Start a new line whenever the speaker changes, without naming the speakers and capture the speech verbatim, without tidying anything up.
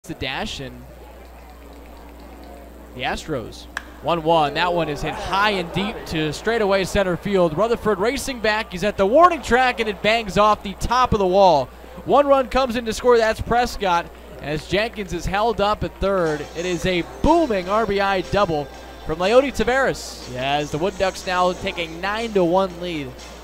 the dash, and the Astros one one. That one is hit high and deep to straightaway center field. Rutherford racing back. He's at the warning track, and it bangs off the top of the wall. One run comes in to score. That's Prescott, as Jenkins is held up at third. It is a booming R B I double from Leody Taveras, as the Wood Ducks now take a nine to one lead.